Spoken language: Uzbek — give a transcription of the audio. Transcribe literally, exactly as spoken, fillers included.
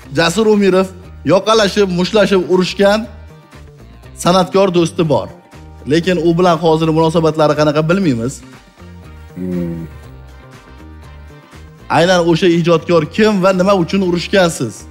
Jasur Umirov yoqalashib, mushlashib urushgan san'atkor do'sti bor. Lekin u bilan hozir munosabatlari qanaqa bilmaymiz. Hmm. Aynan o'sha ijodkor kim va nima uchun urushgansiz?